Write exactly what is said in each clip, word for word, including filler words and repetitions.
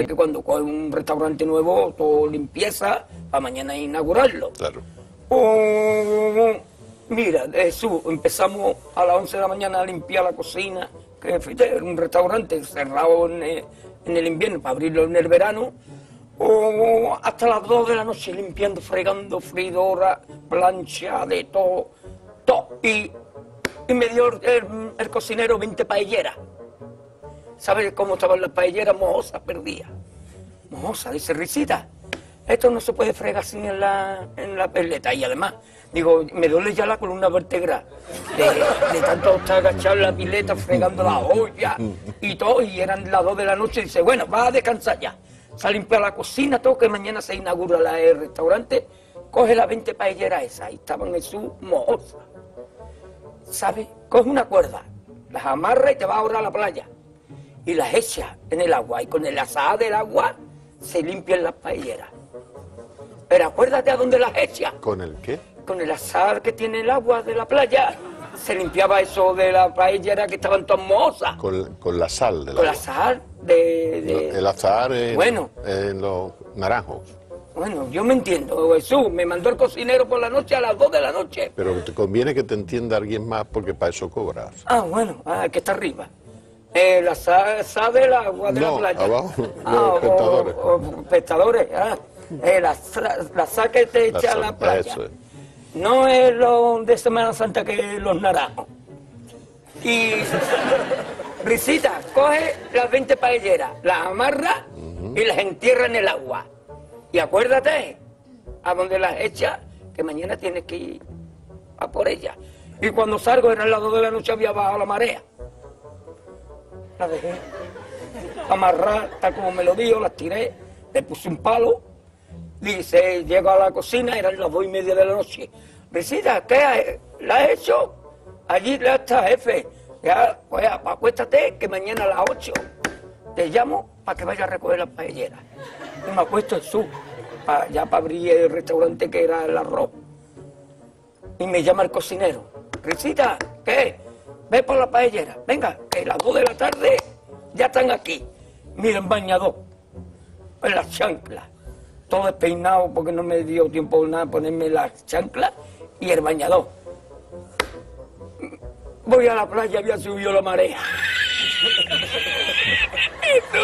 sabes que cuando coges un restaurante nuevo, todo limpieza, para mañana inaugurarlo. Claro. Oh, mira, Jesús, empezamos a las once de la mañana a limpiar la cocina, que era un restaurante cerrado en el, en el invierno para abrirlo en el verano, oh, hasta las dos de la noche limpiando, fregando, freidora, plancha, de todo, todo. Y, y me dio el, el, el cocinero veinte paelleras. ¿Sabes cómo estaban las paelleras? Mojosas, perdidas. Mojosas, dice Risita. Esto no se puede fregar sin en la, en la peleta. Y además, digo, me duele ya la columna vertebral de, de tanto estar agachado en la pileta, fregando la olla y todo. Y eran las dos de la noche y dice, bueno, vas a descansar ya. Se ha limpiado la cocina, todo, que mañana se inaugura la, el restaurante. Coge las veinte paelleras esas. Y estaban en su mojosas. ¿Sabes? Coge una cuerda, las amarra y te vas ahora a la playa. Y las echa en el agua. Y con el azahar del agua se limpian las paelleras. Pero acuérdate a dónde las echas. ¿Con el qué? Con el azahar que tiene el agua de la playa. Se limpiaba eso de la paellera que estaban todas mohosas. Con, con la sal de la Con el azahar de, de... El azahar en, bueno, en los naranjos. Bueno, yo me entiendo, Jesús. Me mandó el cocinero por la noche a las dos de la noche. Pero te conviene que te entienda alguien más porque para eso cobras. Ah, bueno, ah, que está arriba. Eh, la sal, sal del agua de no, la playa. Abajo, ah, los pescadores. O, o, pescadores, ah. Eh, la, la sal que te echa a la playa. Eso es. No es lo de Semana Santa que los naranjos. Y Risita, coge las veinte paelleras, las amarra uh-huh. y las entierra en el agua. Y acuérdate, a donde las echa, que mañana tienes que ir a por ellas. Y cuando salgo, era las dos de la noche, había bajado la marea. La dejé amarrar, tal como me lo dijo, las tiré, le puse un palo. Dice, llego a la cocina, eran las dos y media de la noche. Risita, ¿qué la has hecho? Allí ya está, jefe. Ya, pues acuéstate, que mañana a las ocho te llamo para que vayas a recoger las paelleras. Y me acuesto en su, pa, ya para abrir el restaurante que era el arroz. Y me llama el cocinero. Risita, ¿qué? Ve por la paellera. Venga, que a las dos de la tarde ya están aquí. Miren, bañador, en las chanclas. Todo despeinado porque no me dio tiempo nada ponerme las chanclas y el bañador. Voy a la playa, había subido la marea. ¿Y tú?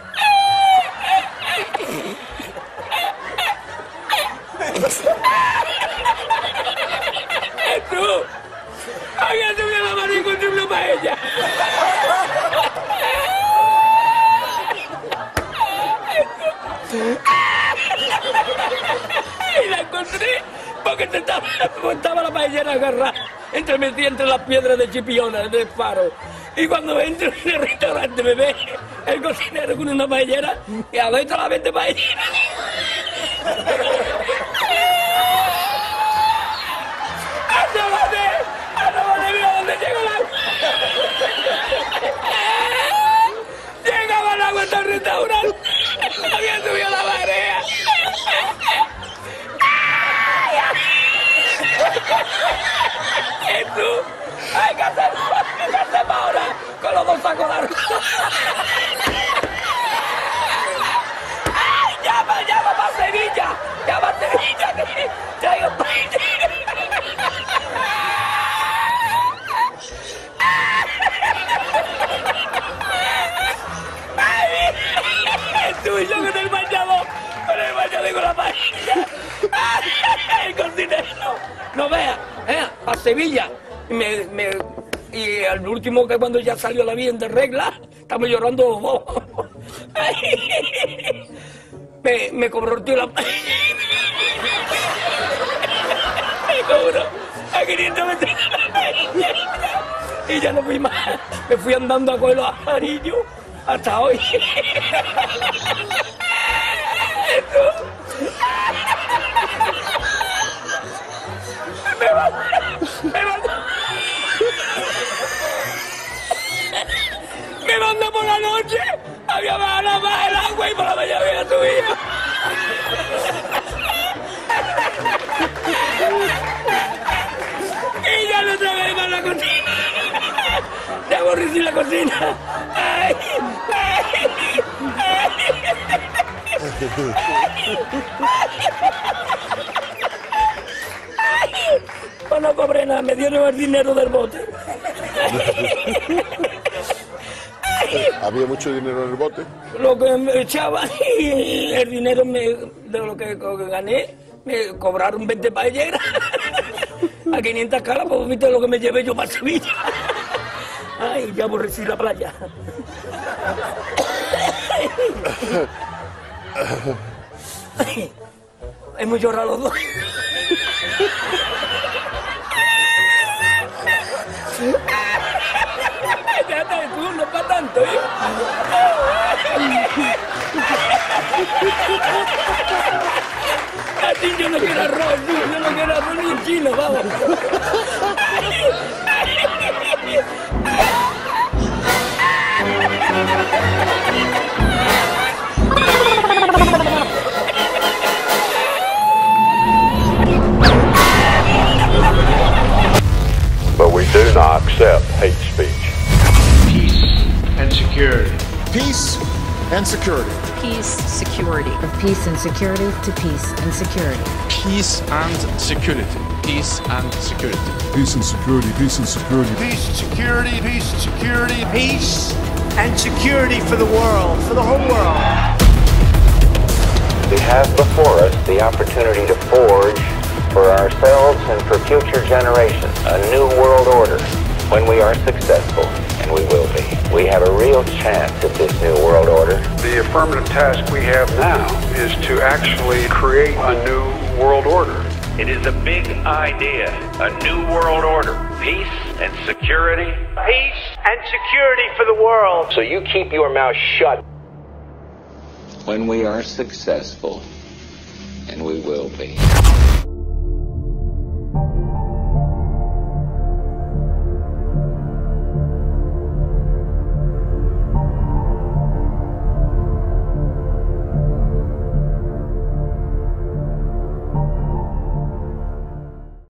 ¿Y tú? Había subido la marea y encontré una paella. Y la encontré porque te estaba, estaba la paellera agarrada entre metida entre las piedras de Chipiona, del faro. Y cuando entro en el restaurante me ve el cocinero con una paellera y a ver la veinte paelleras. ¡Asómate! ¡Asómate! ¡Mira dónde llega el agua! ¡Llegaba el agua hasta el restaurante! ¡Había subido la marea! ¿Y tú? Hay que hacer, hay que hacer ahora con los dos sacos de arroz. ¡Ay, llama, llama para Sevilla! ¡Llama a Sevilla que traigo paella! ¡Ay! Es tuyo con el bañador, con el bañador y con la paella. ¡El cocinero! No veas, vea, a Sevilla. Me, me, y al último, que cuando ya salió la bien de regla, estamos llorando los dos. me, me cobró el tío la paella. Me cobró a quinientos veinte la paella. Y ya no fui más. Me fui andando a coger los amarillos hasta hoy. Me va, me va, me manda por la noche, había bajado más el agua y por la mañana había subido. Y ya no trabajé más la cocina. Ya aborrecí la cocina. Ay, ay, ay. Pues no cobré nada, me dieron el dinero del bote. ¿Había mucho dinero en el bote? Lo que me echaban y el dinero me, de lo que gané, me cobraron veinte paelleras a quinientas caras, pues viste lo que me llevé yo para Sevilla. Ay, ya aborrecí la playa. Ay, hemos llorado los dos. Déjate de tú, no para tanto, ¿eh? Así yo no quiero arroz, tío, yo no quiero arroz ni en chino, vamos. But we do not accept hate speech. Peace and security. Peace and security. Peace, security. Of peace and security to peace and security. Peace and security. Peace and security. Peace and security. Peace and security. Peace, security, peace, security. Peace and security for the world, for the whole world. We have before us the opportunity to forge for ourselves and for future generations a new world order. When we are successful, and we will be, we have a real chance at this new world order. The affirmative task we have now is to actually create a new world order. It is a big idea, a new world order, peace and security. Peace and security for the world. So you keep your mouth shut. When we are successful, and we will be.